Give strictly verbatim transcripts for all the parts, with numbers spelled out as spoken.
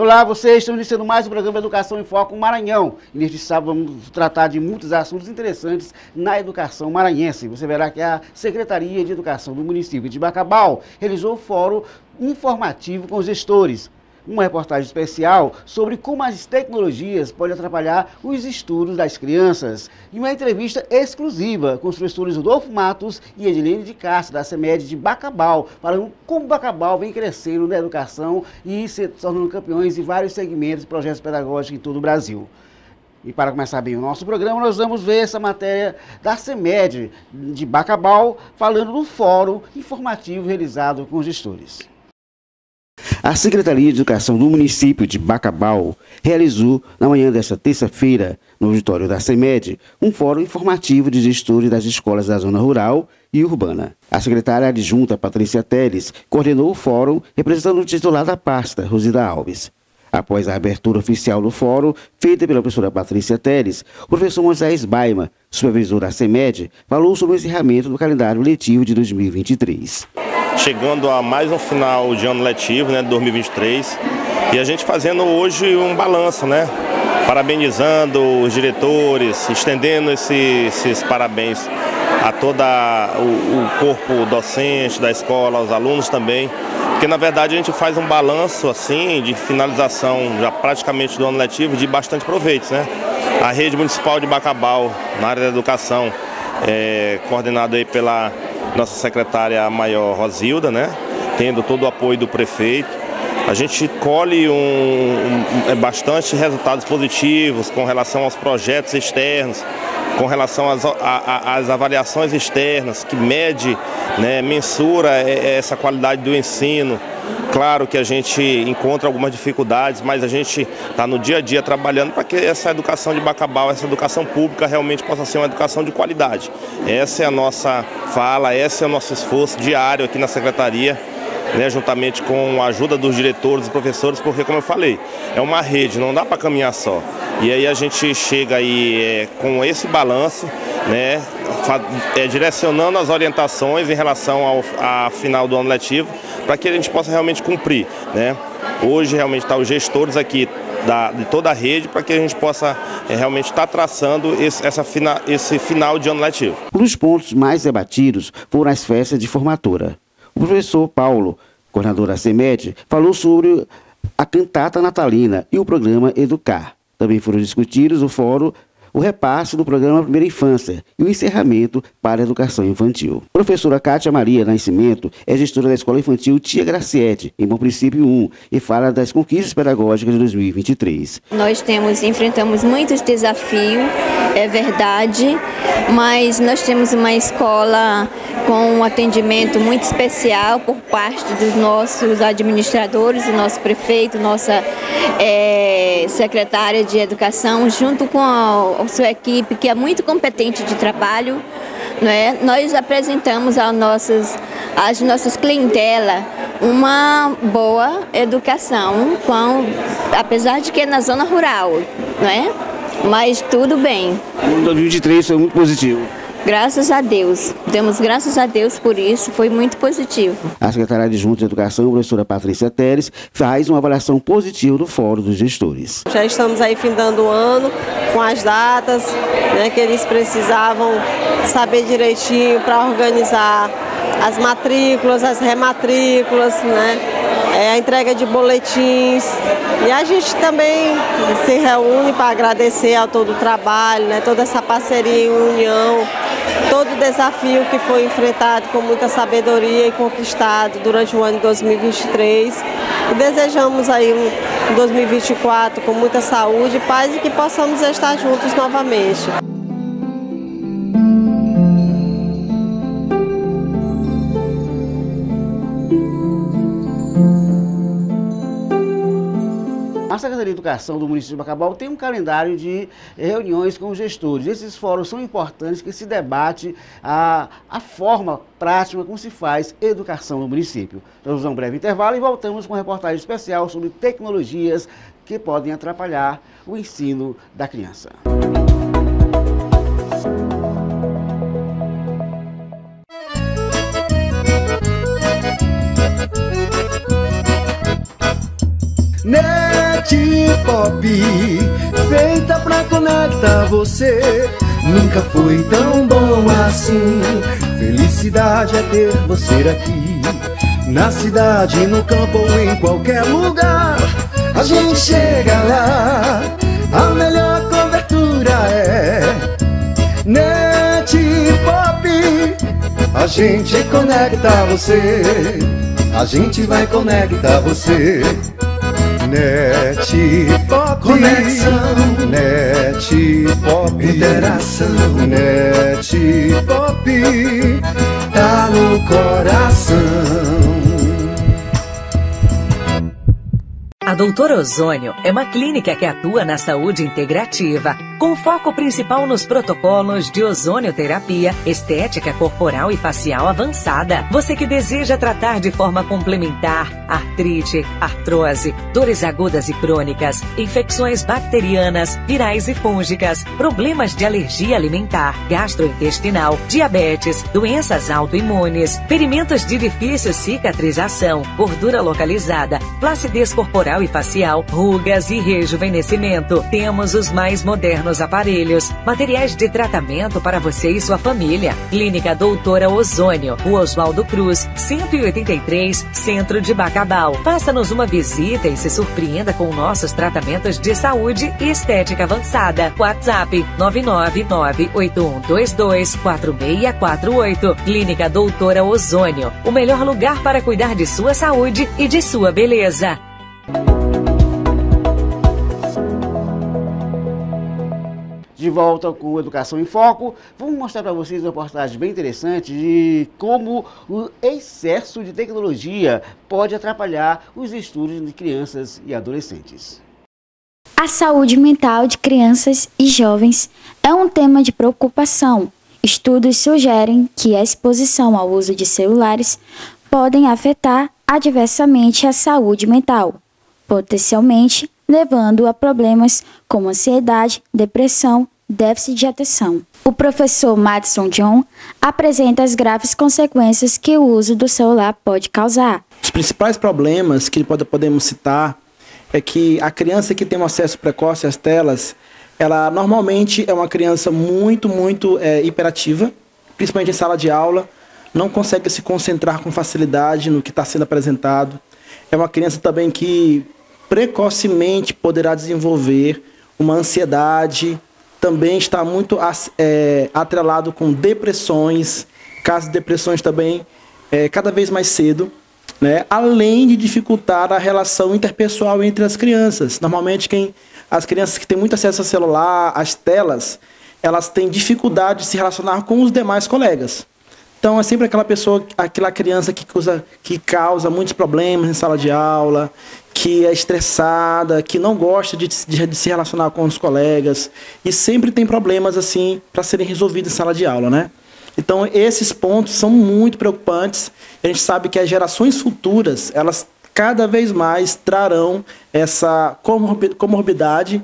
Olá, vocês estão iniciando mais um programa Educação em Foco Maranhão. E neste sábado vamos tratar de muitos assuntos interessantes na educação maranhense. Você verá que a Secretaria de Educação do município de Bacabal realizou um fórum informativo com os gestores. Uma reportagem especial sobre como as tecnologias podem atrapalhar os estudos das crianças. E uma entrevista exclusiva com os professores Rodolfo Matos e Edilene de Castro, da CEMED de Bacabal, falando como Bacabal vem crescendo na educação e se tornando campeões em vários segmentos e projetos pedagógicos em todo o Brasil. E para começar bem o nosso programa, nós vamos ver essa matéria da CEMED de Bacabal, falando do fórum informativo realizado com os gestores. A Secretaria de Educação do município de Bacabal realizou, na manhã desta terça-feira, no auditório da CEMED, um fórum informativo de gestores das escolas da zona rural e urbana. A secretária adjunta Patrícia Teles coordenou o fórum, representando o titular da pasta, Rosida Alves. Após a abertura oficial do fórum, feita pela professora Patrícia Teles, o professor Moisés Baima, supervisor da CEMED, falou sobre o encerramento do calendário letivo de dois mil e vinte e três. Chegando a mais um final de ano letivo, né, de dois mil e vinte e três, e a gente fazendo hoje um balanço, né, parabenizando os diretores, estendendo esse, esses parabéns a todo o, o corpo docente da escola, aos alunos também, porque na verdade a gente faz um balanço assim de finalização já praticamente do ano letivo de bastante proveito, né? A rede municipal de Bacabal, na área da educação, é, coordenada aí pela nossa secretária maior Rosilda, né, tendo todo o apoio do prefeito. A gente colhe um, um, bastante resultados positivos com relação aos projetos externos, com relação às, a, a, às avaliações externas, que mede, né, mensura essa qualidade do ensino. Claro que a gente encontra algumas dificuldades, mas a gente está no dia a dia trabalhando para que essa educação de Bacabal, essa educação pública realmente possa ser uma educação de qualidade. Essa é a nossa fala, esse é o nosso esforço diário aqui na Secretaria, né, juntamente com a ajuda dos diretores e professores, porque, como eu falei, é uma rede, não dá para caminhar só. E aí a gente chega aí é, com esse balanço, né, é, direcionando as orientações em relação ao a final do ano letivo, para que a gente possa realmente cumprir, né? Hoje realmente estão os gestores aqui da, de toda a rede, para que a gente possa é, realmente estar tá traçando esse, essa fina, esse final de ano letivo. Um dos pontos mais debatidos foram as festas de formatura. O professor Paulo, coordenador da CEMED, falou sobre a cantata natalina e o programa Educar. Também foram discutidos o fórum, o repasse do programa Primeira Infância e o encerramento para a educação infantil. A professora Cátia Maria Nascimento é gestora da Escola Infantil Tia Graciete, em Bom Princípio um, e fala das conquistas pedagógicas de dois mil e vinte e três. Nós temos, enfrentamos muitos desafios, é verdade, mas nós temos uma escola com um atendimento muito especial por parte dos nossos administradores, do nosso prefeito, nossa é, secretária de Educação, junto com a, a sua equipe, que é muito competente de trabalho, né? Nós apresentamos aos nossos, às nossas clientelas uma boa educação, com, apesar de que é na zona rural, né? Mas tudo bem. O dois mil e vinte e três foi muito positivo. Graças a Deus, demos graças a Deus por isso, foi muito positivo. A secretária adjunta de Educação, a professora Patrícia Teles, faz uma avaliação positiva do Fórum dos Gestores. Já estamos aí findando o ano com as datas, né, que eles precisavam saber direitinho para organizar as matrículas, as rematrículas, né, é, a entrega de boletins. E a gente também se reúne para agradecer a todo o trabalho, né, toda essa parceria e união, todo o desafio que foi enfrentado com muita sabedoria e conquistado durante o ano de dois mil e vinte e três. E desejamos aí um dois mil e vinte e quatro com muita saúde, paz e que possamos estar juntos novamente. A Secretaria de Educação do município de Bacabal tem um calendário de reuniões com os gestores. Esses fóruns são importantes, que se debate a, a forma prática como se faz educação no município. Nós vamos a um breve intervalo e voltamos com uma reportagem especial sobre tecnologias que podem atrapalhar o ensino da criança. Pop, feita pra conectar você. Nunca foi tão bom assim. Felicidade é ter você aqui. Na cidade, no campo ou em qualquer lugar, a gente chega lá. A melhor cobertura é Net Pop. A gente conecta você. A gente vai conectar você. Net Pop, conexão. Net Pop, interação. Net Pop, tá no coração. A Doutora Ozônio é uma clínica que atua na saúde integrativa, com foco principal nos protocolos de ozonioterapia, estética corporal e facial avançada. Você que deseja tratar de forma complementar artrite, artrose, dores agudas e crônicas, infecções bacterianas, virais e fúngicas, problemas de alergia alimentar, gastrointestinal, diabetes, doenças autoimunes, ferimentos de difícil cicatrização, gordura localizada, flacidez corporal e facial, rugas e rejuvenescimento. Temos os mais modernos aparelhos, materiais de tratamento para você e sua família. Clínica Doutora Ozônio, Rua Oswaldo Cruz, cento e oitenta e três, Centro de Bacabal. Faça-nos uma visita e se surpreenda com nossos tratamentos de saúde e estética avançada. WhatsApp nove nove nove oito um dois dois quatro seis quatro oito. Clínica Doutora Ozônio, o melhor lugar para cuidar de sua saúde e de sua beleza. De volta com Educação em Foco, vamos mostrar para vocês uma reportagem bem interessante de como o excesso de tecnologia pode atrapalhar os estudos de crianças e adolescentes. A saúde mental de crianças e jovens é um tema de preocupação. Estudos sugerem que a exposição ao uso de celulares podem afetar adversamente a saúde mental, potencialmente levando a problemas como ansiedade, depressão, déficit de atenção. O professor Madison John apresenta as graves consequências que o uso do celular pode causar. Os principais problemas que podemos citar é que a criança que tem um acesso precoce às telas, ela normalmente é uma criança muito, muito é, hiperativa, principalmente em sala de aula, não consegue se concentrar com facilidade no que está sendo apresentado. É uma criança também que precocemente poderá desenvolver uma ansiedade, também está muito é, atrelado com depressões, casos de depressões também é, cada vez mais cedo, né? Além de dificultar a relação interpessoal entre as crianças. Normalmente quem, as crianças que têm muito acesso ao celular, às telas, elas têm dificuldade de se relacionar com os demais colegas. Então, é sempre aquela pessoa, aquela criança que, usa, que causa muitos problemas em sala de aula, que é estressada, que não gosta de, de, de se relacionar com os colegas e sempre tem problemas assim para serem resolvidos em sala de aula, né? Então, esses pontos são muito preocupantes. A gente sabe que as gerações futuras, elas cada vez mais trarão essa comorbidade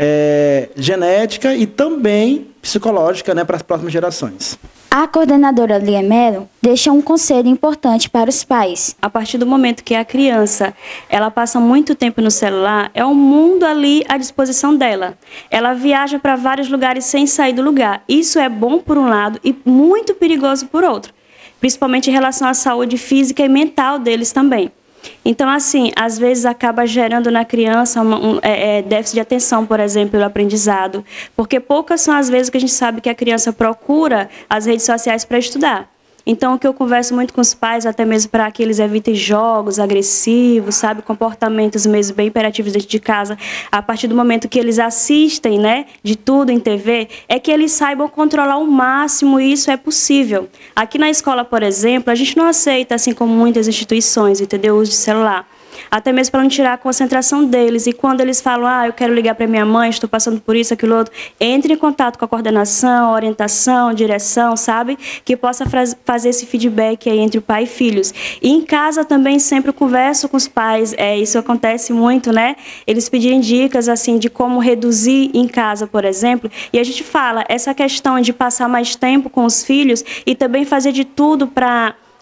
é, genética e também psicológica, né, para as próximas gerações. A coordenadora Lia Mello deixa um conselho importante para os pais. A partir do momento que a criança ela passa muito tempo no celular, é um mundo ali à disposição dela. Ela viaja para vários lugares sem sair do lugar. Isso é bom por um lado e muito perigoso por outro, principalmente em relação à saúde física e mental deles também. Então, assim, às vezes acaba gerando na criança um, um é, é, déficit de atenção, por exemplo, pelo aprendizado, porque poucas são as vezes que a gente sabe que a criança procura as redes sociais para estudar. Então, o que eu converso muito com os pais, até mesmo para que eles evitem jogos agressivos, sabe, comportamentos mesmo bem imperativos dentro de casa, a partir do momento que eles assistem, né, de tudo em T V, é que eles saibam controlar ao máximo, e isso é possível. Aqui na escola, por exemplo, a gente não aceita, assim como muitas instituições, entendeu, o uso de celular. Até mesmo para não tirar a concentração deles. E quando eles falam, ah, eu quero ligar para minha mãe, estou passando por isso, aquilo outro, entre em contato com a coordenação, orientação, direção, sabe? Que possa fazer esse feedback aí entre o pai e filhos. E em casa também sempre eu converso com os pais, é, isso acontece muito, né? Eles pedirem dicas, assim, de como reduzir em casa, por exemplo. E a gente fala, essa questão de passar mais tempo com os filhos e também fazer de tudo para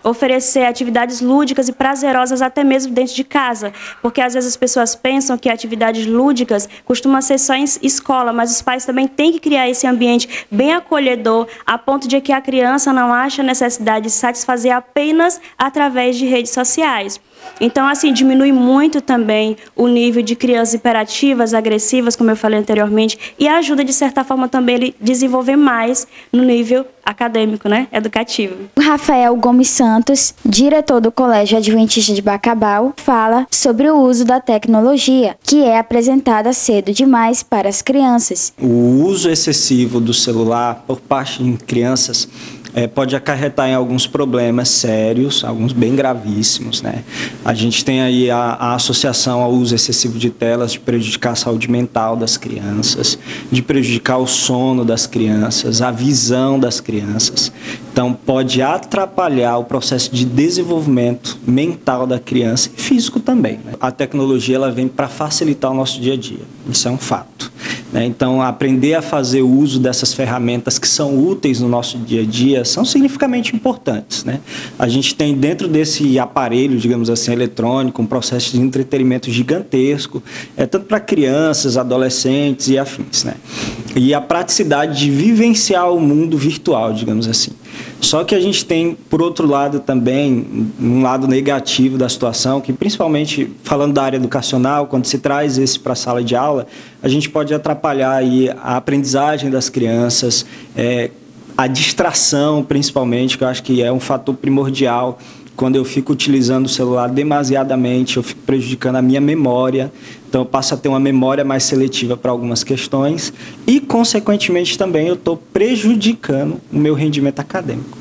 oferecer atividades lúdicas e prazerosas até mesmo dentro de casa, porque às vezes as pessoas pensam que atividades lúdicas costumam ser só em escola, mas os pais também têm que criar esse ambiente bem acolhedor, a ponto de que a criança não ache a necessidade de satisfazer apenas através de redes sociais. Então, assim, diminui muito também o nível de crianças hiperativas, agressivas, como eu falei anteriormente, e ajuda, de certa forma, também ele desenvolver mais no nível acadêmico, né, educativo. O Rafael Gomes Santos, diretor do Colégio Adventista de Bacabal, fala sobre o uso da tecnologia, que é apresentada cedo demais para as crianças. O uso excessivo do celular por parte de crianças É, pode acarretar em alguns problemas sérios, alguns bem gravíssimos, né? A gente tem aí a, a associação ao uso excessivo de telas de prejudicar a saúde mental das crianças, de prejudicar o sono das crianças, a visão das crianças. Então, pode atrapalhar o processo de desenvolvimento mental da criança e físico também, né? A tecnologia ela vem para facilitar o nosso dia a dia, isso é um fato, né? Então, aprender a fazer o uso dessas ferramentas que são úteis no nosso dia a dia são significativamente importantes, né? A gente tem dentro desse aparelho, digamos assim, eletrônico, um processo de entretenimento gigantesco, é, tanto para crianças, adolescentes e afins, né? E a praticidade de vivenciar o mundo virtual, digamos assim. Só que a gente tem, por outro lado, também um lado negativo da situação, que principalmente falando da área educacional, quando se traz esse para a sala de aula, a gente pode atrapalhar aí a aprendizagem das crianças, é, a distração, principalmente, que eu acho que é um fator primordial. Quando eu fico utilizando o celular demasiadamente, eu fico prejudicando a minha memória. Então, eu passo a ter uma memória mais seletiva para algumas questões e, consequentemente, também eu estou prejudicando o meu rendimento acadêmico.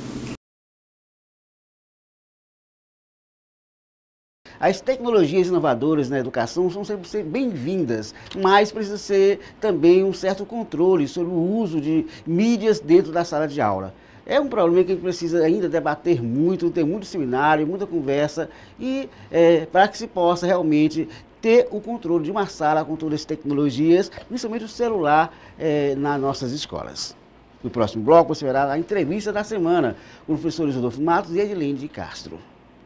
As tecnologias inovadoras na educação são sempre bem-vindas, mas precisa ser também um certo controle sobre o uso de mídias dentro da sala de aula. É um problema que a gente precisa ainda debater muito, ter muito seminário, muita conversa, e é, para que se possa realmente ter o controle de uma sala com todas as tecnologias, principalmente o celular, é, nas nossas escolas. No próximo bloco você verá a entrevista da semana com os professores Rodolfo Matos e Edilene de Castro.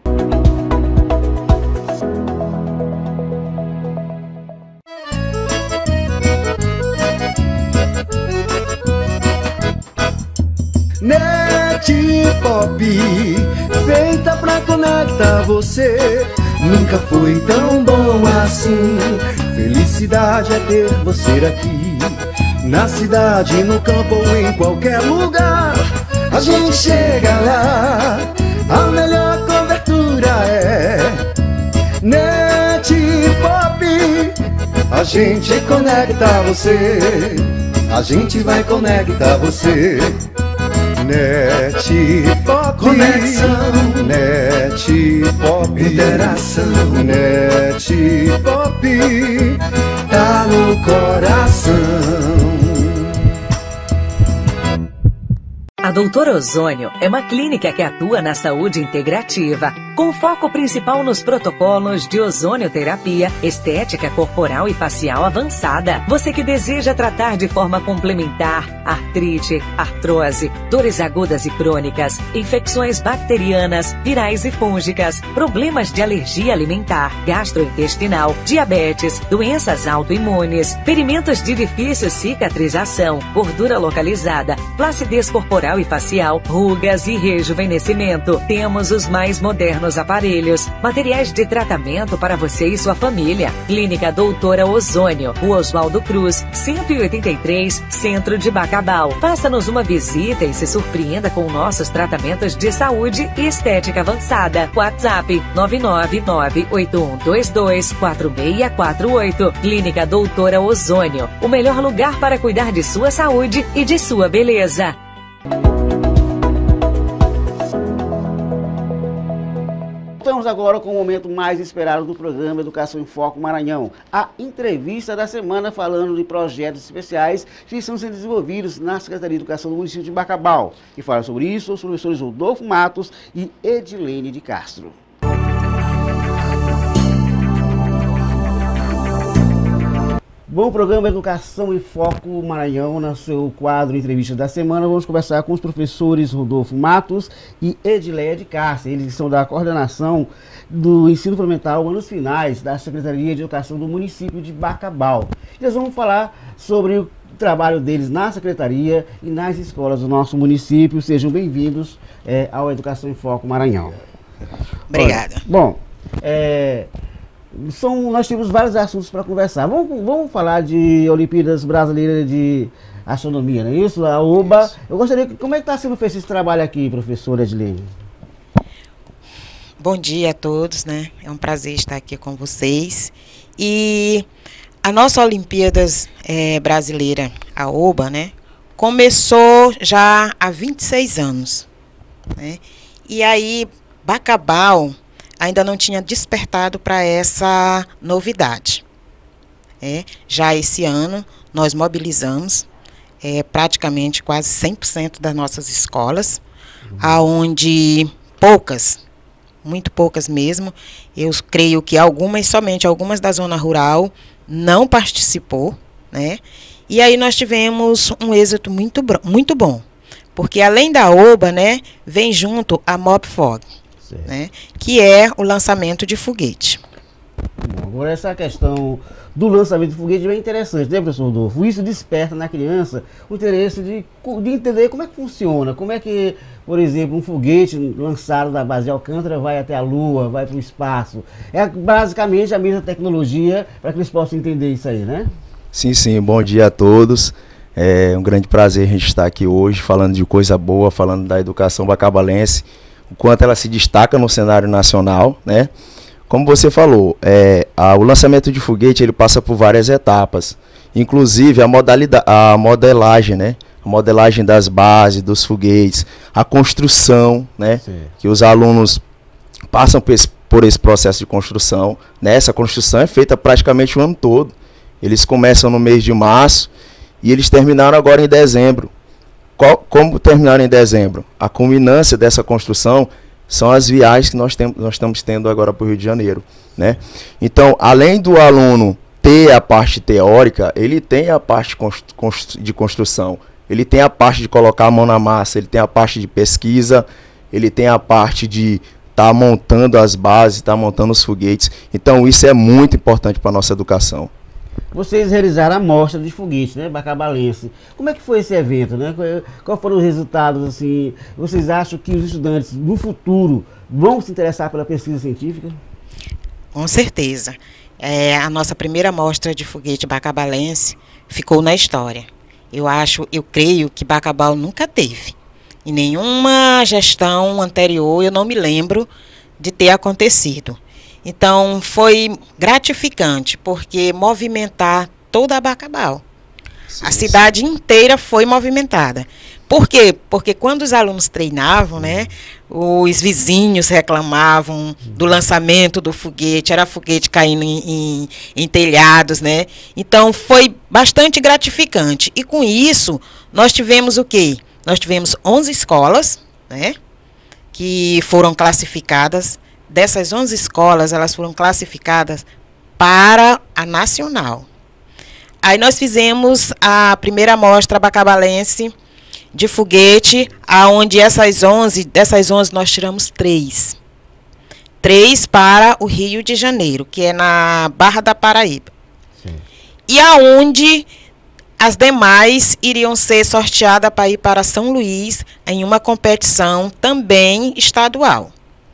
Net Pop, feita pra conectar você. Nunca foi tão bom assim. Felicidade é ter você aqui. Na cidade, no campo ou em qualquer lugar, a gente chega lá. A melhor cobertura é Net Pop. A gente conecta você. A gente vai conectar você. Net Pop, conexão, Net Pop, interação, Net Pop, tá no coração. A Doutora Ozônio é uma clínica que atua na saúde integrativa, com foco principal nos protocolos de ozonioterapia, estética corporal e facial avançada. Você que deseja tratar de forma complementar artrite, artrose, dores agudas e crônicas, infecções bacterianas, virais e fúngicas, problemas de alergia alimentar, gastrointestinal, diabetes, doenças autoimunes, ferimentos de difícil cicatrização, gordura localizada, flacidez corporal e facial, rugas e rejuvenescimento. Temos os mais modernos aparelhos, materiais de tratamento para você e sua família. Clínica Doutora Ozônio, Rua Oswaldo Cruz, cento e oitenta e três, Centro de Bacabal. Faça-nos uma visita e se surpreenda com nossos tratamentos de saúde e estética avançada. WhatsApp nove nove nove oito um dois dois quatro seis quatro oito. Clínica Doutora Ozônio, o melhor lugar para cuidar de sua saúde e de sua beleza. Voltamos agora com o momento mais esperado do programa Educação em Foco Maranhão, a entrevista da semana falando de projetos especiais que estão sendo desenvolvidos na Secretaria de Educação do município de Bacabal. E fala sobre isso os professores Rodolfo Matos e Edilene de Castro. Bom, programa Educação em Foco Maranhão, no seu quadro Entrevista da Semana, vamos conversar com os professores Rodolfo Matos e Edileia de Cássia. Eles são da coordenação do ensino fundamental anos finais da Secretaria de Educação do município de Bacabal. Eles vão falar sobre o trabalho deles na secretaria e nas escolas do nosso município. Sejam bem-vindos é, ao Educação em Foco Maranhão. Obrigada. Olha, bom, é... São, nós temos vários assuntos para conversar. Vamos, vamos falar de Olimpíadas Brasileiras de Astronomia, não é isso? A O B A. Isso. Eu gostaria de... Como é que está sendo feito esse trabalho aqui, professora Edilene? Bom dia a todos, né? É um prazer estar aqui com vocês. E a nossa Olimpíadas é, Brasileira, a O B A, né? Começou já há vinte e seis anos, né? E aí, Bacabal ainda não tinha despertado para essa novidade. É, já esse ano, nós mobilizamos é, praticamente quase cem por cento das nossas escolas, uhum. aonde poucas, muito poucas mesmo, eu creio que algumas, somente algumas da zona rural, não participou, né? E aí nós tivemos um êxito muito, muito bom, porque além da O B A, né, vem junto a Mobfog. Né, que é o lançamento de foguete. Bom, agora essa questão do lançamento de foguete é bem interessante, né, professor Rodolfo? Isso desperta na criança o interesse de, de entender como é que funciona, como é que, por exemplo, um foguete lançado da base de Alcântara vai até a Lua, vai para o espaço. É basicamente a mesma tecnologia para que eles possam entender isso aí, né? Sim, sim. Bom dia a todos. É um grande prazer a gente estar aqui hoje falando de coisa boa, falando da educação bacabalense, o quanto ela se destaca no cenário nacional, né? Como você falou, é, a, o lançamento de foguete ele passa por várias etapas, inclusive a, modalidade, a modelagem, né? A modelagem das bases, dos foguetes, a construção, né? Sim. Que os alunos passam por esse, por esse processo de construção, né? Essa construção é feita praticamente o ano todo. Eles começam no mês de março e eles terminaram agora em dezembro. Qual, como terminaram em dezembro? A culminância dessa construção são as viagens que nós, tem, nós estamos tendo agora para o Rio de Janeiro, né? Então, além do aluno ter a parte teórica, ele tem a parte constru, de construção, ele tem a parte de colocar a mão na massa, ele tem a parte de pesquisa, ele tem a parte de estar tá montando as bases, estar tá montando os foguetes. Então, isso é muito importante para a nossa educação. Vocês realizaram a mostra de foguete, né, bacabalense. Como é que foi esse evento, né? Quais foram os resultados, assim? Vocês acham que os estudantes, no futuro, vão se interessar pela pesquisa científica? Com certeza. É, a nossa primeira mostra de foguete bacabalense ficou na história. Eu acho, eu creio que Bacabal nunca teve. Em nenhuma gestão anterior, eu não me lembro de ter acontecido. Então, foi gratificante, porque movimentar toda a Bacabal. Sim, a cidade sim. inteira foi movimentada. Por quê? Porque quando os alunos treinavam, né, os vizinhos reclamavam do lançamento do foguete, era foguete caindo em, em, em telhados, né? Então, foi bastante gratificante. E com isso, nós tivemos o quê? Nós tivemos onze escolas, né, que foram classificadas. Dessas onze escolas, elas foram classificadas para a nacional. Aí nós fizemos a primeira mostra bacabalense de foguete, aonde essas onze, dessas onze nós tiramos três. Três para o Rio de Janeiro, que é na Barra da Paraíba. Sim. E aonde as demais iriam ser sorteadas para ir para São Luís em uma competição também estadual.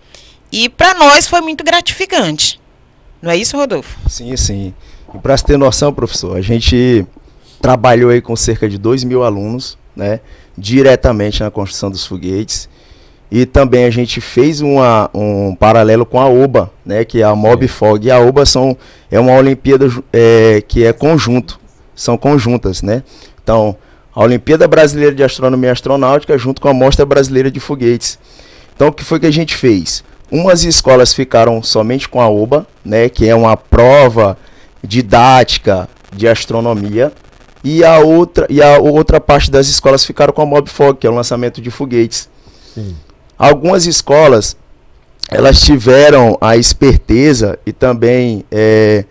E para nós foi muito gratificante. Não é isso, Rodolfo? Sim, sim. E para você ter noção, professor, a gente trabalhou aí com cerca de dois mil alunos, né, diretamente na construção dos foguetes. E também a gente fez uma, um paralelo com a O B A, né, que é a Mobfog. E a O B A são, é uma Olimpíada é, que é conjunto, são conjuntas, né? Então, a Olimpíada Brasileira de Astronomia e Astronáutica junto com a Mostra Brasileira de Foguetes. Então, o que foi que a gente fez? Umas escolas ficaram somente com a O B A, né, que é uma prova didática de astronomia, e a outra, e a outra parte das escolas ficaram com a Mobfog, que é o lançamento de foguetes. Sim. Algumas escolas, elas tiveram a esperteza e também é,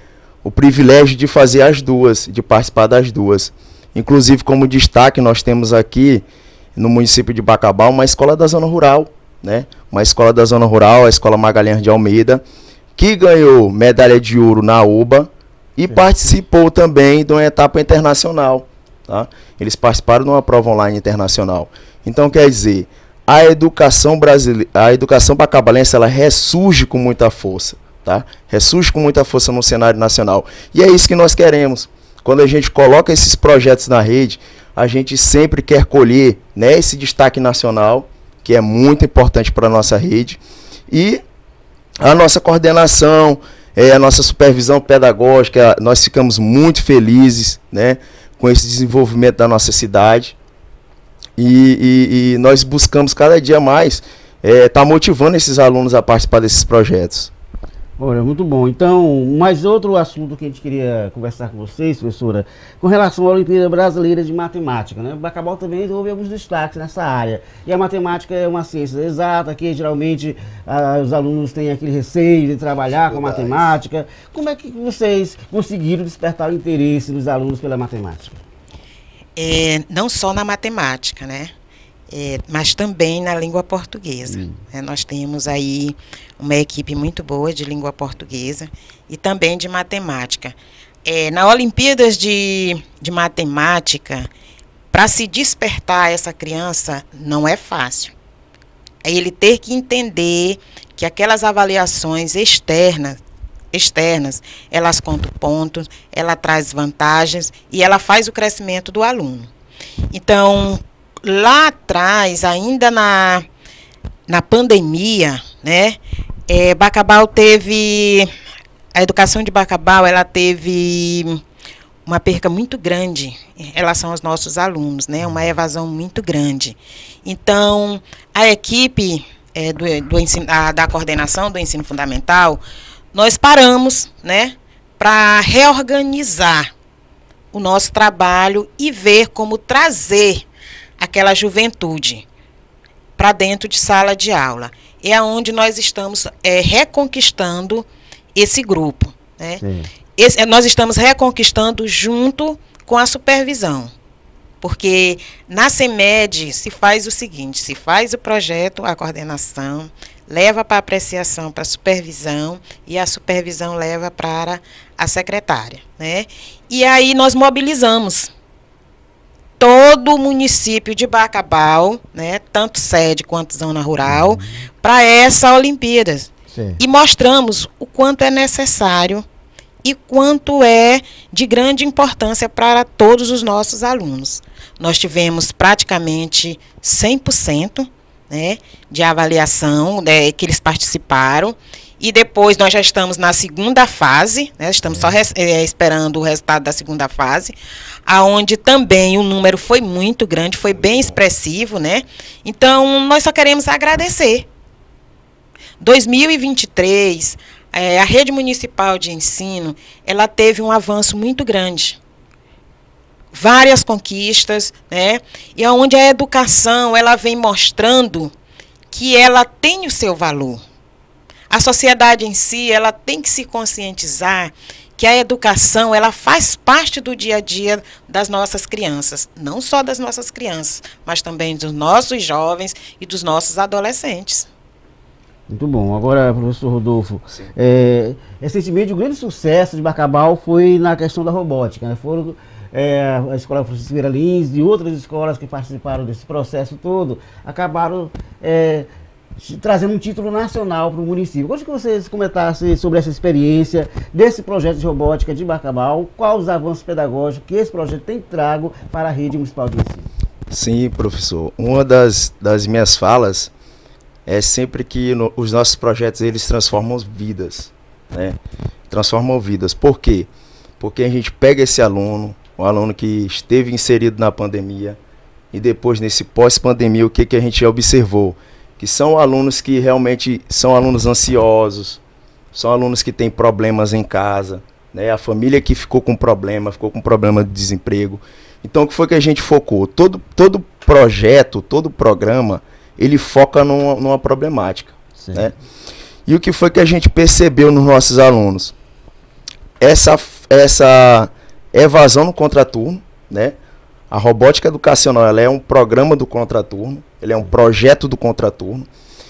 o privilégio de fazer as duas, de participar das duas. Inclusive, como destaque, nós temos aqui no município de Bacabal uma escola da zona rural, né? Uma escola da zona rural, a Escola Magalhães de Almeida, que ganhou medalha de ouro na U B A e Sim. participou também de uma etapa internacional. Tá? Eles participaram de uma prova online internacional. Então, quer dizer, a educação brasileira, a educação bacabalense, ela ressurge com muita força, tá? Ressurge com muita força no cenário nacional. E é isso que nós queremos. Quando a gente coloca esses projetos na rede, a gente sempre quer colher, né, esse destaque nacional, que é muito importante para a nossa rede, e a nossa coordenação, é, a nossa supervisão pedagógica, nós ficamos muito felizes, né, com esse desenvolvimento da nossa cidade, e, e, e nós buscamos cada dia mais estar é, tá motivando esses alunos a participar desses projetos. Olha, muito bom. Então, mais outro assunto que a gente queria conversar com vocês, professora, com relação à Olimpíada Brasileira de Matemática, né? Bacabal também houve alguns destaques nessa área. E a matemática é uma ciência exata, que geralmente ah, os alunos têm aquele receio de trabalhar com matemática. Como é que vocês conseguiram despertar o interesse dos alunos pela matemática? É, não só na matemática, né? É, mas também na língua portuguesa. Hum. É, nós temos aí uma equipe muito boa de língua portuguesa e também de matemática. É, na Olimpíadas de, de Matemática, para se despertar essa criança, não é fácil. É ele ter que entender que aquelas avaliações externas, externas, elas contam pontos, ela traz vantagens e ela faz o crescimento do aluno. Então, lá atrás, ainda na, na pandemia, né, é, Bacabal teve, a educação de Bacabal, ela teve uma perca muito grande em relação aos nossos alunos, né, uma evasão muito grande. Então, a equipe é, do, do ensino, a, da coordenação do ensino fundamental, nós paramos, né, para reorganizar o nosso trabalho e ver como trazer aquela juventude para dentro de sala de aula. É onde nós estamos é, reconquistando esse grupo. Né? Esse, nós estamos reconquistando junto com a supervisão. Porque na CEMED se faz o seguinte, se faz o projeto, a coordenação, leva para apreciação, para a supervisão, e a supervisão leva para a secretária. Né? E aí nós mobilizamos todo o município de Bacabal, né, tanto sede quanto zona rural, uhum. para essa Olimpíada. Sim. E mostramos o quanto é necessário e quanto é de grande importância para todos os nossos alunos. Nós tivemos praticamente cem por cento, né, de avaliação, né, que eles participaram. E depois nós já estamos na segunda fase, né, estamos só é, esperando o resultado da segunda fase, aonde também o número foi muito grande, foi bem expressivo, né? Então, nós só queremos agradecer. dois mil e vinte e três, é, a rede municipal de ensino, ela teve um avanço muito grande. Várias conquistas, né? E aonde a educação, ela vem mostrando que ela tem o seu valor. A sociedade em si, ela tem que se conscientizar que a educação, ela faz parte do dia a dia das nossas crianças. Não só das nossas crianças, mas também dos nossos jovens e dos nossos adolescentes. Muito bom. Agora, professor Rodolfo, é, recentemente o grande sucesso de Bacabal foi na questão da robótica. Né? Foram é, a Escola Francisco Vieira Lins e outras escolas que participaram desse processo todo, acabaram É, trazendo um título nacional para o município. Gostaria que vocês comentassem sobre essa experiência desse projeto de robótica de Bacabal, quais os avanços pedagógicos que esse projeto tem trago para a rede municipal de ensino. Sim, professor. Uma das, das minhas falas é sempre que no, os nossos projetos, eles transformam vidas, né? Transformam vidas. Por quê? Porque a gente pega esse aluno, um aluno que esteve inserido na pandemia, e depois, nesse pós-pandemia, o que, que a gente observou? Que são alunos que realmente são alunos ansiosos, são alunos que têm problemas em casa, né? A família que ficou com problema, ficou com problema de desemprego. Então, o que foi que a gente focou? Todo, todo projeto, todo programa, ele foca numa, numa problemática. Né? E o que foi que a gente percebeu nos nossos alunos? essa, essa evasão no contraturno, né? A robótica educacional, ela é um programa do contraturno, ele é um projeto do contraturno.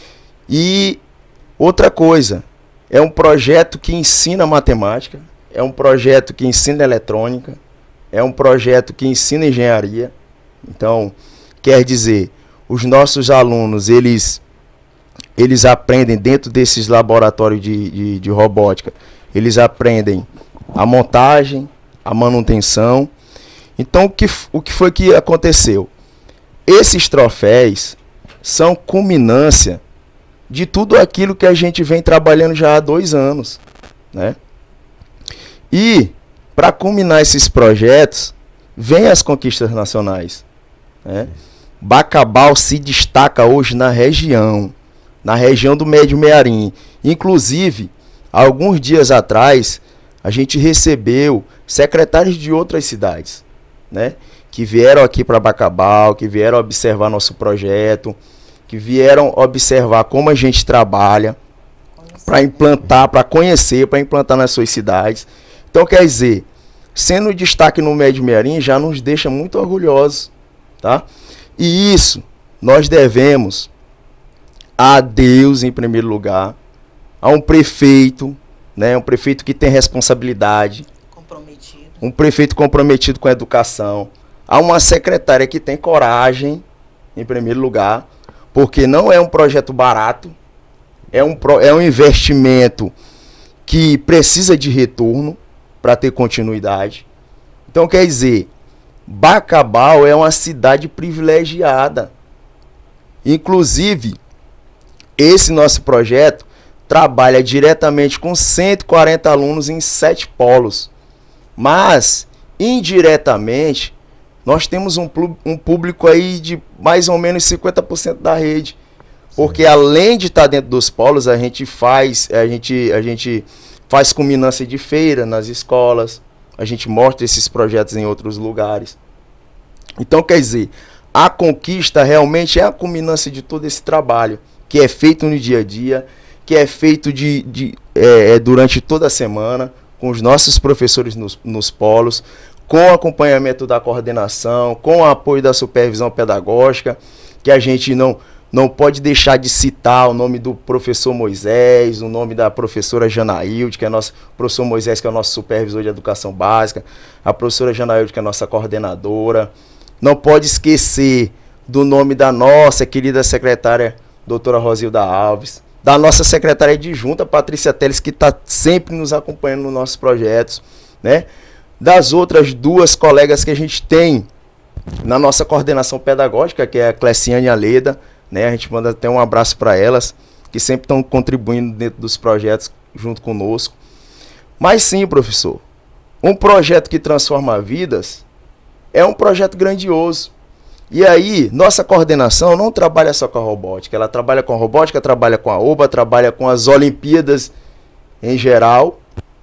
E outra coisa, é um projeto que ensina matemática, é um projeto que ensina eletrônica, é um projeto que ensina engenharia. Então, quer dizer, os nossos alunos, eles, eles aprendem dentro desses laboratórios de, de, de robótica, eles aprendem a montagem, a manutenção. Então, o que, o que foi que aconteceu? Esses troféus são culminância de tudo aquilo que a gente vem trabalhando já há dois anos, né? E, para culminar esses projetos, vem as conquistas nacionais, né? Bacabal se destaca hoje na região, na região do Médio Mearim. Inclusive, alguns dias atrás, a gente recebeu secretários de outras cidades, né, que vieram aqui para Bacabal, que vieram observar nosso projeto, que vieram observar como a gente trabalha para implantar, para conhecer, para implantar nas suas cidades. Então, quer dizer, sendo destaque no Médio Mearim já nos deixa muito orgulhosos, tá? E isso nós devemos a Deus em primeiro lugar, a um prefeito, né, um prefeito que tem responsabilidade, comprometido. Um prefeito comprometido com a educação, a uma secretária que tem coragem, em primeiro lugar, porque não é um projeto barato, é um, pro, é um investimento que precisa de retorno para ter continuidade. Então, quer dizer, Bacabal é uma cidade privilegiada. Inclusive, esse nosso projeto trabalha diretamente com cento e quarenta alunos em sete polos. Mas, indiretamente, nós temos um, um público aí de mais ou menos cinquenta por cento da rede. Porque além de estar dentro dos polos, a gente faz, a gente, a gente faz culminância de feira nas escolas, a gente mostra esses projetos em outros lugares. Então, quer dizer, a conquista realmente é a culminância de todo esse trabalho, que é feito no dia a dia, que é feito de, de, é, durante toda a semana, com os nossos professores nos, nos polos, com o acompanhamento da coordenação, com o apoio da supervisão pedagógica, que a gente não, não pode deixar de citar o nome do professor Moisés, o nome da professora Janaílde, que é nosso professor Moisés, que é o nosso supervisor de educação básica, a professora Janaílde, que é a nossa coordenadora. Não pode esquecer do nome da nossa querida secretária, doutora Rosilda Alves, da nossa secretária adjunta, Patrícia Teles, que está sempre nos acompanhando nos nossos projetos, né? Das outras duas colegas que a gente tem na nossa coordenação pedagógica, que é a Cleciane e a Leda, né? A gente manda até um abraço para elas, que sempre estão contribuindo dentro dos projetos junto conosco. Mas sim, professor, um projeto que transforma vidas é um projeto grandioso. E aí, nossa coordenação não trabalha só com a robótica, ela trabalha com a robótica, trabalha com a OBA, trabalha com as Olimpíadas em geral.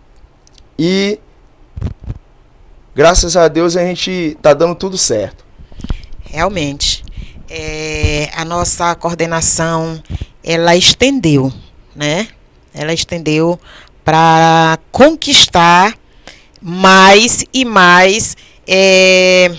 E, graças a Deus, a gente está dando tudo certo. Realmente, é, a nossa coordenação, ela estendeu, né? Ela estendeu para conquistar mais e mais é,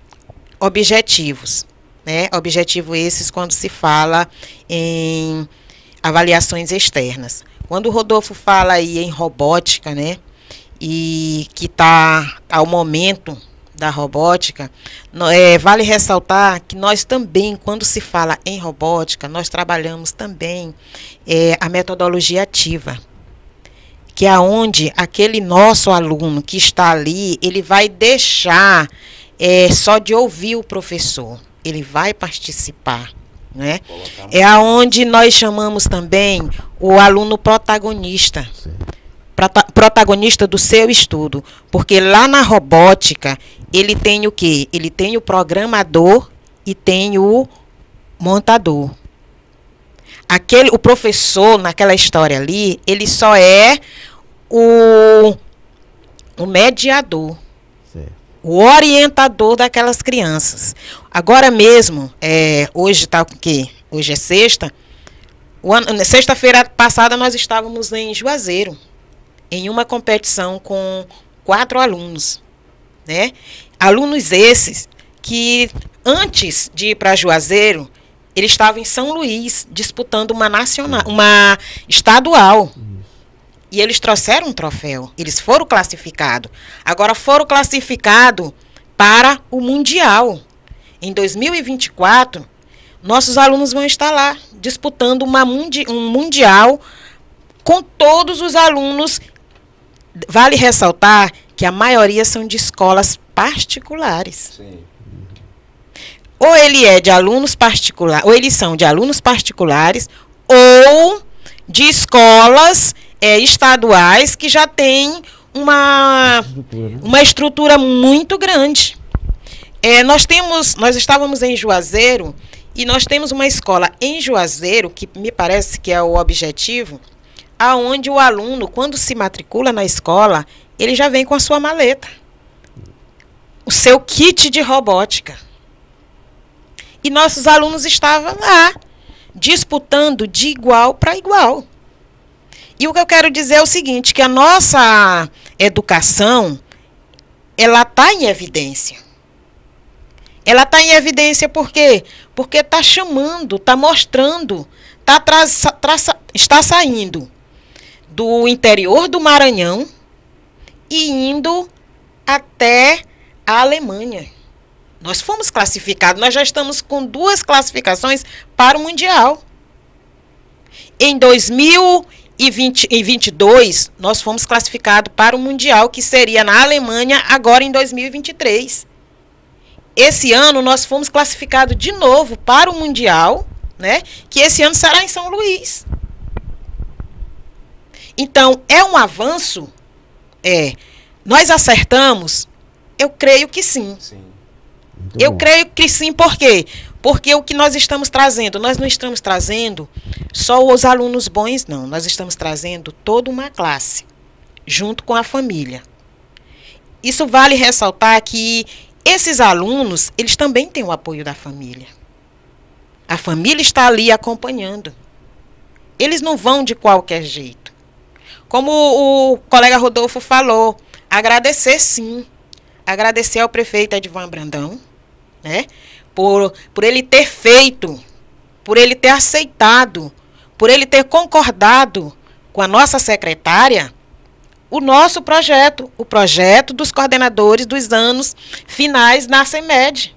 objetivos, né? Objetivos esses quando se fala em avaliações externas. Quando o Rodolfo fala aí em robótica, né? E que está ao momento da robótica, é, vale ressaltar que nós também, quando se fala em robótica, nós trabalhamos também é, a metodologia ativa, que é onde aquele nosso aluno que está ali, ele vai deixar é, só de ouvir o professor, ele vai participar, né? É aonde nós chamamos também o aluno protagonista. Sim. Protagonista do seu estudo, porque lá na robótica ele tem o quê? Ele tem o programador e tem o montador. Aquele, o professor naquela história ali, ele só é o, o mediador, certo, o orientador daquelas crianças. Agora mesmo, é, hoje está o quê? Hoje é sexta. Sexta-feira passada nós estávamos em Juazeiro. em uma competição com quatro alunos, né? Alunos esses que, antes de ir para Juazeiro, ele estava em São Luís, disputando uma nacional, uma estadual. E eles trouxeram um troféu. Eles foram classificados. Agora foram classificados para o Mundial. Em dois mil e vinte e quatro, nossos alunos vão estar lá, disputando uma mundi um Mundial com todos os alunos. Vale ressaltar que a maioria são de escolas particulares. Sim. Ou ele é de alunos particulares, ou eles são de alunos particulares, ou de escolas é, estaduais que já têm uma estrutura, uma estrutura muito grande. É, nós temos, nós estávamos em Juazeiro e nós temos uma escola em Juazeiro, que me parece que é o objetivo, aonde o aluno, quando se matricula na escola, ele já vem com a sua maleta, o seu kit de robótica. E nossos alunos estavam lá, disputando de igual para igual. E o que eu quero dizer é o seguinte, que a nossa educação, ela está em evidência. Ela está em evidência por quê? Porque está chamando, está mostrando, tá traça, traça, está saindo do interior do Maranhão e indo até a Alemanha. Nós fomos classificados, nós já estamos com duas classificações para o Mundial. Em dois mil e vinte e dois, nós fomos classificados para o Mundial, que seria na Alemanha, agora em dois mil e vinte e três. Esse ano, nós fomos classificados de novo para o Mundial, né, que esse ano será em São Luís. Então, é um avanço? É. Nós acertamos? Eu creio que sim. Sim. Eu creio que sim, por quê? Porque o que nós estamos trazendo, nós não estamos trazendo só os alunos bons, não. Nós estamos trazendo toda uma classe, junto com a família. Isso vale ressaltar que esses alunos, eles também têm o apoio da família. A família está ali acompanhando. Eles não vão de qualquer jeito. Como o colega Rodolfo falou, agradecer sim. Agradecer ao prefeito Edvan Brandão, né, por, por ele ter feito, por ele ter aceitado, por ele ter concordado com a nossa secretária o nosso projeto, o projeto dos coordenadores dos anos finais na CEMED.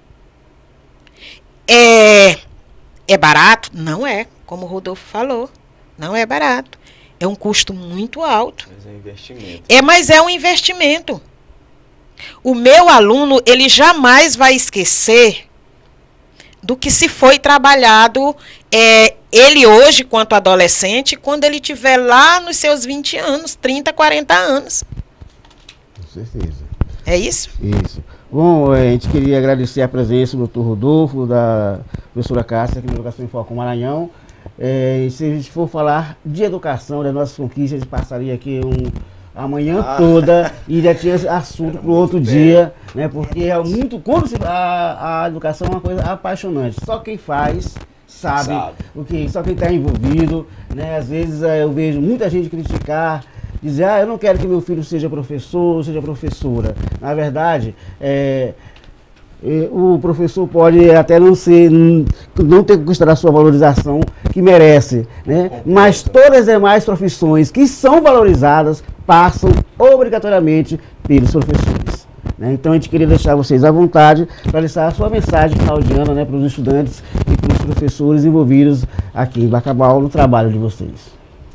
É, é barato? Não é, como o Rodolfo falou, não é barato. É um custo muito alto. Mas é um investimento. É, mas é um investimento. O meu aluno, ele jamais vai esquecer do que se foi trabalhado, é, ele hoje, quanto adolescente, quando ele estiver lá nos seus vinte anos, trinta, quarenta anos. Com certeza. É isso? Isso. Bom, a gente queria agradecer a presença do doutor Rodolfo, da professora Cássia, aqui no Educação em Foco Maranhão. É, e se a gente for falar de educação, das nossas conquistas, a gente passaria aqui um... a manhã ah. toda e já tinha assunto para o outro bem. dia, né? Porque é muito, quando se, a, a educação é uma coisa apaixonante. Só quem faz sabe, sabe. o que, só quem está envolvido, né? Às vezes eu vejo muita gente criticar, dizer, ah, eu não quero que meu filho seja professor, seja professora. Na verdade, é, o professor pode até não ser, não ter conquistado a sua valorização que merece, né? Mas todas as demais profissões que são valorizadas passam obrigatoriamente pelos professores, né? Então a gente queria deixar vocês à vontade para deixar a sua mensagem final de ano, né, para os estudantes e para os professores envolvidos aqui em Bacabal no trabalho de vocês.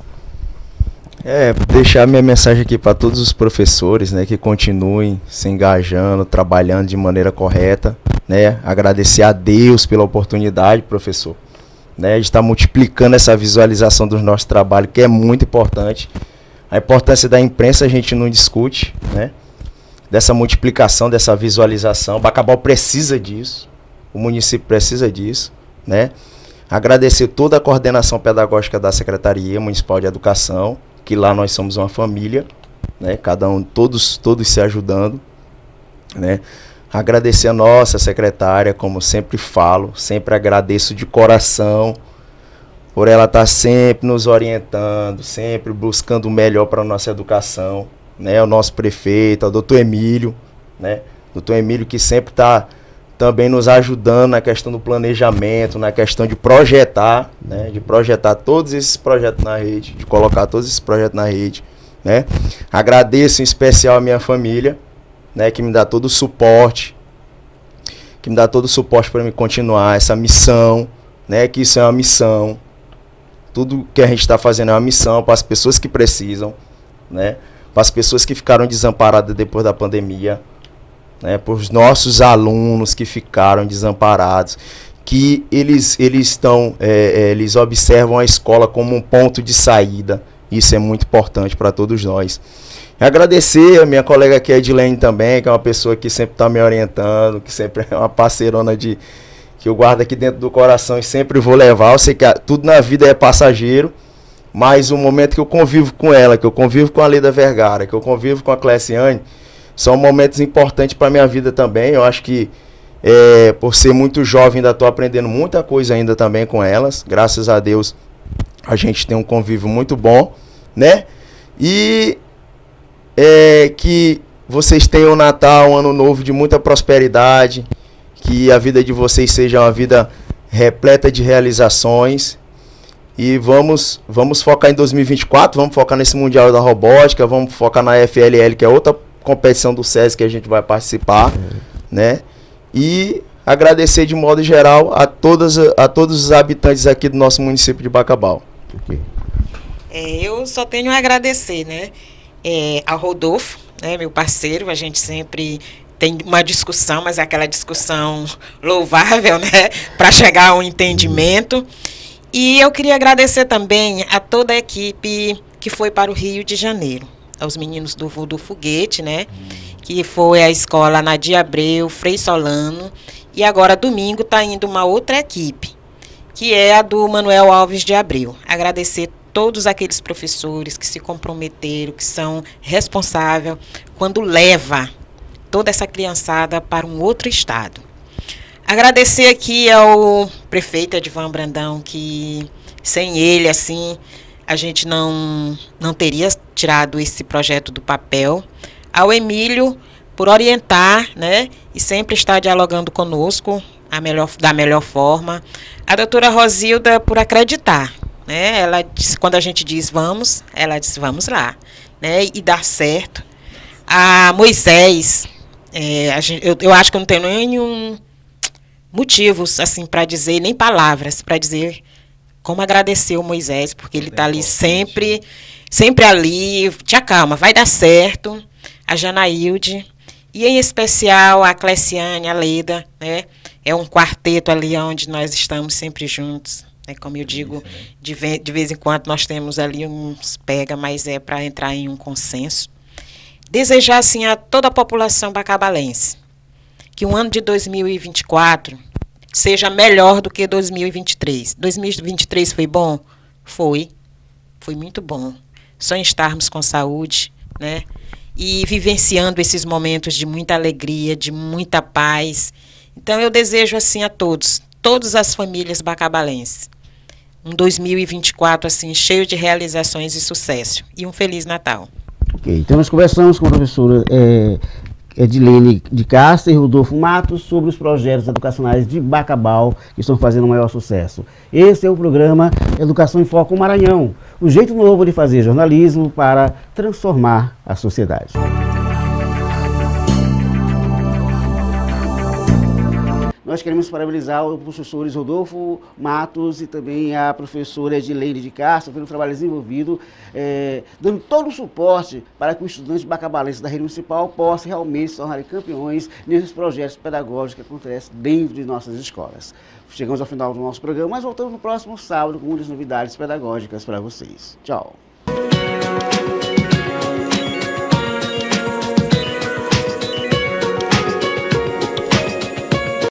É, deixar minha mensagem aqui para todos os professores, né, que continuem se engajando, trabalhando de maneira correta, né, agradecer a Deus pela oportunidade, professor, né, de estar multiplicando essa visualização do nosso trabalho, que é muito importante. A importância da imprensa a gente não discute, né, dessa multiplicação, dessa visualização. Bacabal precisa disso, o município precisa disso, né. Agradecer toda a coordenação pedagógica da Secretaria Municipal de Educação, que lá nós somos uma família, né? Cada um, todos, todos se ajudando, né? Agradecer a nossa secretária, como sempre falo, sempre agradeço de coração por ela estar sempre nos orientando, sempre buscando o melhor para a nossa educação, né? O nosso prefeito, o doutor Emílio, né? doutor Emílio que sempre está também nos ajudando na questão do planejamento, na questão de projetar, né? De projetar todos esses projetos na rede, de colocar todos esses projetos na rede, né? Agradeço em especial a minha família, né? Que me dá todo o suporte, que me dá todo o suporte para me continuar essa missão, né? Que isso é uma missão. Tudo que a gente está fazendo é uma missão para as pessoas que precisam, né? Para as pessoas que ficaram desamparadas depois da pandemia, né? Para os nossos alunos que ficaram desamparados, que eles, eles, estão, é, é, eles observam a escola como um ponto de saída. Isso é muito importante para todos nós. Agradecer a minha colega aqui, a Edilene, também, que é uma pessoa que sempre está me orientando, que sempre é uma parceirona de, que eu guardo aqui dentro do coração e sempre vou levar. Eu sei que a, tudo na vida é passageiro, mas o momento que eu convivo com ela, que eu convivo com a Leda Vergara, que eu convivo com a Cleciane, são momentos importantes para a minha vida também. Eu acho que, é, por ser muito jovem, ainda estou aprendendo muita coisa ainda também com elas. Graças a Deus, a gente tem um convívio muito bom, né? E é, que vocês tenham um Natal, um Ano Novo de muita prosperidade, que a vida de vocês seja uma vida repleta de realizações. E vamos, vamos focar em dois mil e vinte e quatro, vamos focar nesse Mundial da Robótica, vamos focar na F L L, que é outra competição do SESC que a gente vai participar, né? E agradecer de modo geral a, todas, a todos os habitantes aqui do nosso município de Bacabal. Okay. É, eu só tenho a agradecer, né? É, ao Rodolfo, né, meu parceiro, a gente sempre tem uma discussão, mas é aquela discussão louvável, né? Para chegar a um entendimento. E eu queria agradecer também a toda a equipe que foi para o Rio de Janeiro, aos meninos do, do Foguete, né? Que foi a escola Nadia Abreu, Frei Solano, e agora domingo está indo uma outra equipe, que é a do Manuel Alves de Abreu. Agradecer todos aqueles professores que se comprometeram, que são responsáveis quando leva toda essa criançada para um outro estado. Agradecer aqui ao prefeito Edvan Brandão, que sem ele, assim, a gente não, não teria tirado esse projeto do papel. Ao Emílio, por orientar, né, e sempre estar dialogando conosco a melhor, da melhor forma. A doutora Rosilda, por acreditar, né, ela disse, quando a gente diz vamos, ela disse vamos lá, né, e dar certo. A Moisés, é, a gente, eu, eu acho que eu não tenho nenhum motivos assim para dizer, nem palavras para dizer como agradecer o Moisés, porque ele está ali sempre, sempre ali, te acalma, vai dar certo. A Janaílde, e em especial a Cleciane, a Leda, né? É um quarteto ali onde nós estamos sempre juntos, né? Como eu digo, de, ve de vez em quando nós temos ali uns pega, mas é para entrar em um consenso. Desejar, assim, a toda a população bacabalense que o ano de dois mil e vinte e quatro seja melhor do que dois mil e vinte e três. dois mil e vinte e três foi bom? Foi. Foi muito bom. Só em estarmos com saúde, né? E vivenciando esses momentos de muita alegria, de muita paz. Então, eu desejo, assim, a todos, todas as famílias bacabalenses, um dois mil e vinte e quatro, assim, cheio de realizações e sucesso. E um Feliz Natal. Ok, então nós conversamos com a professora é, Edilene de Castro e Rodolfo Matos sobre os projetos educacionais de Bacabal que estão fazendo o maior sucesso. Esse é o programa Educação em Foco Maranhão, o jeito novo de fazer jornalismo para transformar a sociedade. Nós queremos parabenizar os professores Rodolfo Matos e também a professora Edilene de Castro pelo trabalho desenvolvido, é, dando todo o suporte para que os estudantes bacabalenses da rede municipal possam realmente se tornarem campeões nesses projetos pedagógicos que acontecem dentro de nossas escolas. Chegamos ao final do nosso programa, mas voltamos no próximo sábado com muitas novidades pedagógicas para vocês. Tchau!